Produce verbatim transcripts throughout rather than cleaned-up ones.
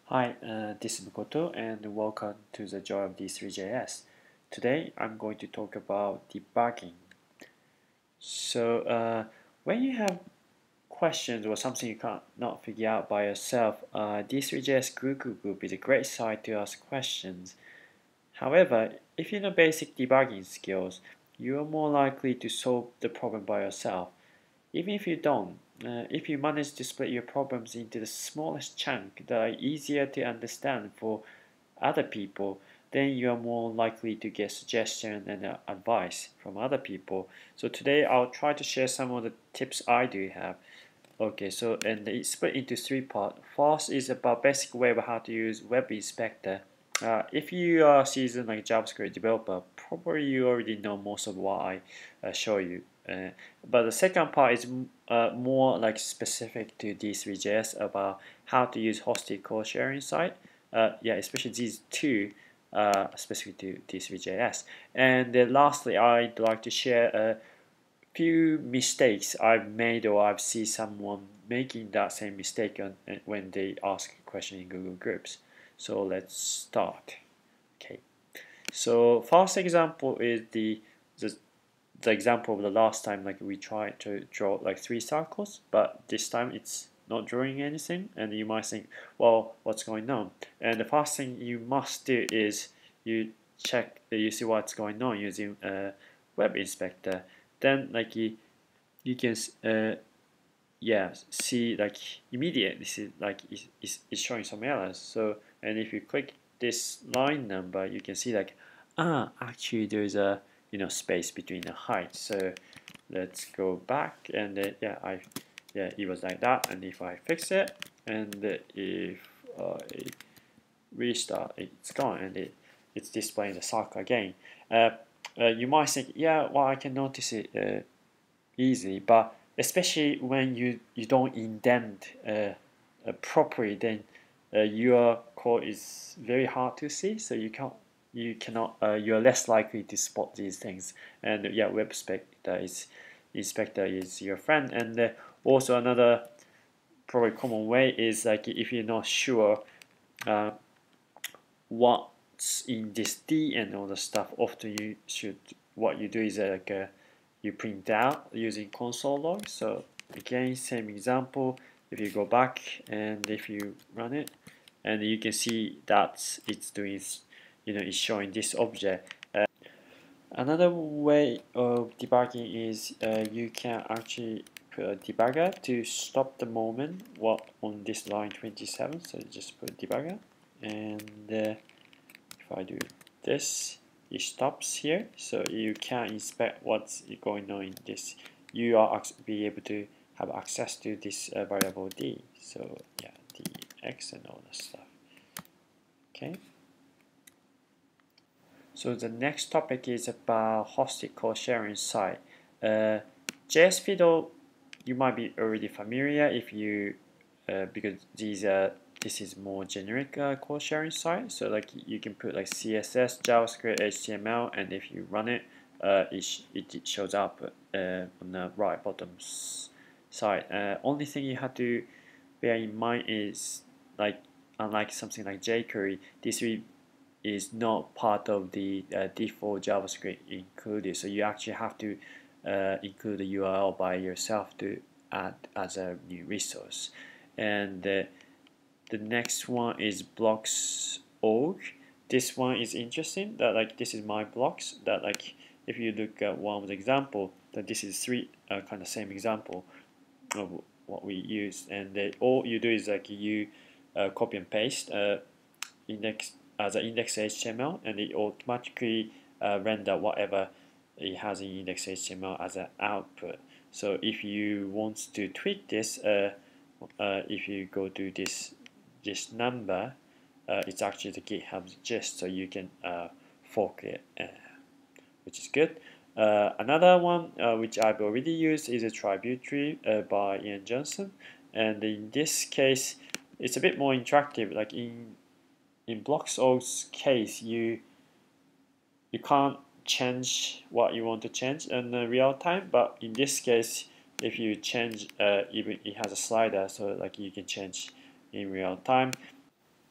Hi, uh, this is Makoto and welcome to the Joy of D three J S. Today I'm going to talk about debugging. So uh, when you have questions or something you can't not figure out by yourself, uh, D three J S Google Group is a great site to ask questions. However, if you know basic debugging skills, you are more likely to solve the problem by yourself. Even if you don't, uh, if you manage to split your problems into the smallest chunk that are easier to understand for other people, then you are more likely to get suggestion and uh, advice from other people. So today I'll try to share some of the tips I do have. Okay, so and it's split into three parts. First is about basic way of how to use Web Inspector. Uh, if you are seasoned like JavaScript developer, probably you already know most of what I uh, show you. Uh, but the second part is uh, more like specific to D three J S about how to use hosted code sharing site. Uh, yeah, especially these two uh, specific to D three J S. And uh, lastly, I'd like to share a few mistakes I've made or I've seen someone making that same mistake on, when they ask a question in Google Groups. So let's start. Okay. So first example is the the, the example of the last time, like we tried to draw like three circles, but this time it's not drawing anything, and you might think, well, what's going on? And the first thing you must do is you check, you see what's going on using a web inspector. Then like you, you can uh, yeah see like immediately see like it's, it's, it's showing some errors. So and if you click this line number, you can see like ah actually there's a you know space between the heights. So let's go back and uh, yeah I yeah it was like that. And if I fix it and if I restart, it's gone and it it's displaying the circle again. Uh, uh, you might think, yeah, well, I can notice it uh, easily, but especially when you you don't indent uh, uh, properly, then uh, your code is very hard to see. So you can't you cannot uh, you're less likely to spot these things. And uh, yeah, web inspector is inspector is your friend. And uh, also another probably common way is like if you're not sure uh, what's in this D and all the stuff, often you should what you do is uh, like uh, you print out using console log. So again, same example. If you go back and if you run it, and you can see that it's doing, you know, it's showing this object. Uh, another way of debugging is uh, you can actually put a debugger to stop the moment what on this line twenty-seven. So just put debugger and uh, if I do this, it stops here, so you can inspect what's going on in this. You are be able to have access to this uh, variable d. So yeah, dx and all that stuff. Okay. So the next topic is about hosted code sharing site. Uh, J S Fiddle, you might be already familiar if you uh, because these are this is more generic uh, code sharing site. So like you can put like C S S, JavaScript, H T M L, and if you run it, uh, it, sh it shows up uh, on the right bottom side. Uh, only thing you have to bear in mind is like unlike something like jQuery, this will is not part of the uh, default JavaScript included. So you actually have to uh, include the U R L by yourself to add as a new resource. And uh, the next one is blocks dot org. This one is interesting. That like this is my blocks. That like if you look at one of the example, that this is three uh, kind of same example of what we use. And uh, all you do is like you uh, copy and paste uh, index as an index H T M L, and it automatically uh, render whatever it has in index H T M L as an output. So if you want to tweak this, uh, uh, if you go to this this number, uh, it's actually the GitHub gist, so you can uh, fork it, uh, which is good. Uh, another one uh, which I've already used is a tributary uh, by Ian Johnson, and in this case, it's a bit more interactive. Like in in blocks dot org's case, you you can't change what you want to change in uh, real time, but in this case, if you change, uh, even it has a slider, so like you can change in real time.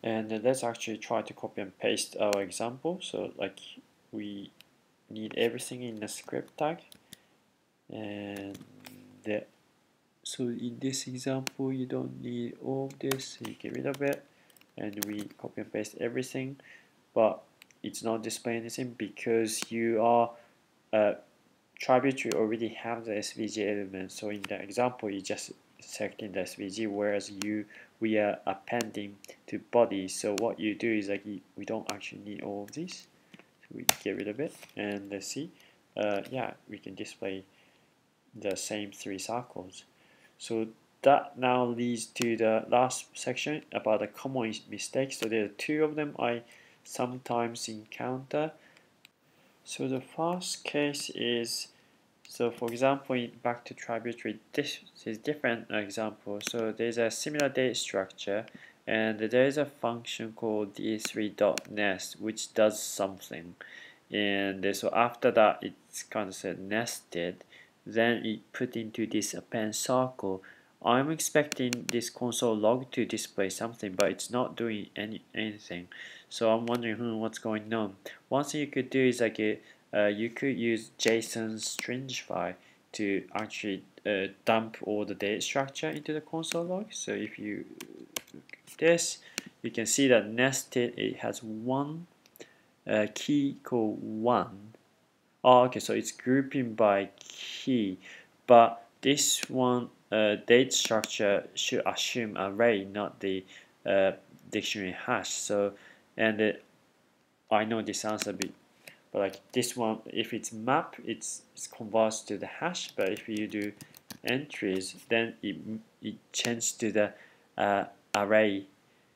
And let's actually try to copy and paste our example. So like we need everything in the script tag, and the, so in this example you don't need all of this, so you get rid of it, and we copy and paste everything, but it's not displaying anything because you are uh, tributary already have the S V G element. So in the example you just selecting the S V G, whereas you we are appending to body. So what you do is like you, we don't actually need all of this, so we get rid of it, and let's see, uh, yeah, we can display the same three circles. So that now leads to the last section about the common mistakes. So there are two of them I sometimes encounter. So the first case is, so for example, in back to tributary, this is different example. So there's a similar date structure, and there is a function called d three dot nest which does something, and so after that it's kind of said nested, then it put into this append circle. I'm expecting this console log to display something, but it's not doing any anything. So I'm wondering, hmm, what's going on. One thing you could do is like a, uh, you could use JSON stringify to actually uh, dump all the data structure into the console log. So if you look at this, you can see that nested, it has one uh, key called one. Oh, okay, so it's grouping by key, but this one uh, date structure should assume array, not the uh, dictionary hash. So, and uh, I know this sounds a bit, but like this one, if it's map, it's, it's converts to the hash. But if you do entries, then it it changes to the uh, array.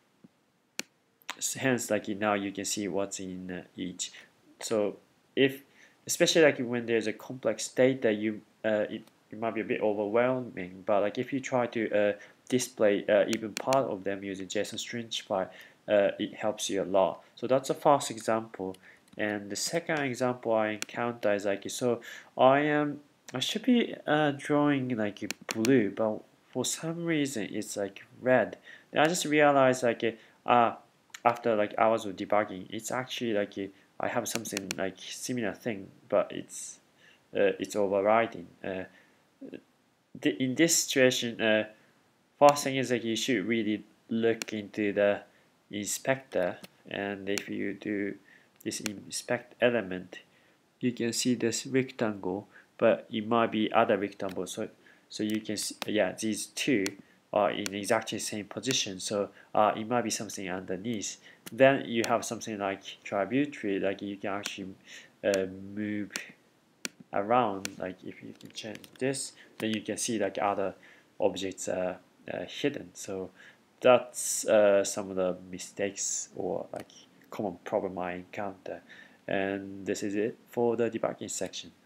Hence, like now you can see what's in uh, each. So if, especially like when there's a complex data, you uh, it, it might be a bit overwhelming. But like if you try to uh, display uh, even part of them using JSON stringify, uh, it helps you a lot. So that's a first example. And the second example I encounter is like, so I am I should be uh, drawing like blue, but for some reason it's like red. And I just realized like ah. Uh, after like hours of debugging, it's actually like a, I have something like similar thing, but it's uh, it's overriding. Uh, the, in this situation, uh, first thing is like you should really look into the inspector, and if you do this inspect element, you can see this rectangle, but it might be other rectangle. So so you can see, yeah, these two are in exactly the same position. So uh, it might be something underneath. Then you have something like tributary, like you can actually uh, move around. Like if you can change this, then you can see like other objects are uh, hidden. So that's uh, some of the mistakes or like common problem I encounter. And this is it for the debugging section.